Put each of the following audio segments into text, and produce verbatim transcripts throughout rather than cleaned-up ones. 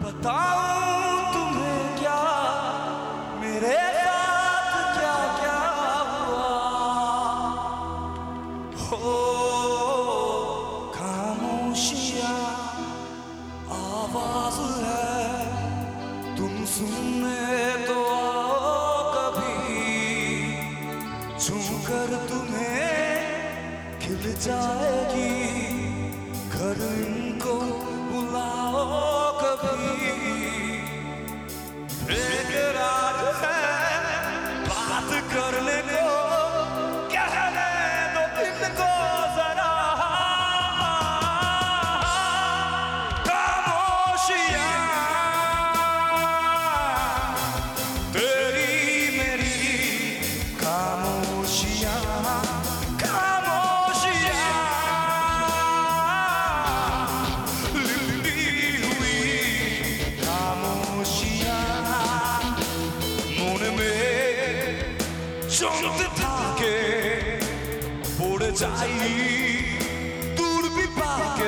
बताऊं तुम्हें क्या मेरे साथ क्या क्या हुआ हो। खामोशियां आवाज है, तुम सुनने तो आओ कभी, छूकर तुम्हें खिल जाएगी, घर इनको बुलाओ कभी। बेकरार है बात करने को, कहने दो इनको जरा। खामोशियां तेरी मेरी खामोशियां, चुनते थाके पड़ जाई दूर भी पाके।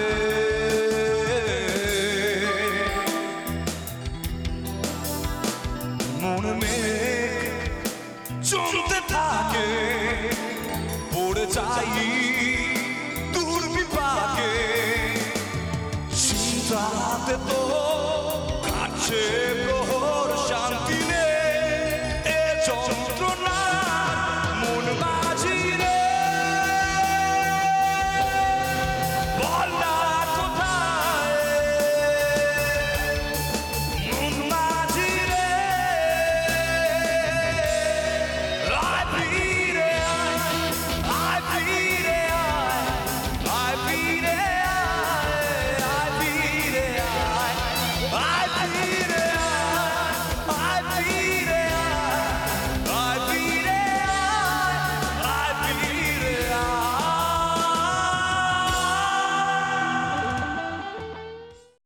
मन में चुनते थाके पड़ जाई दूर भी पाके। चिंता तो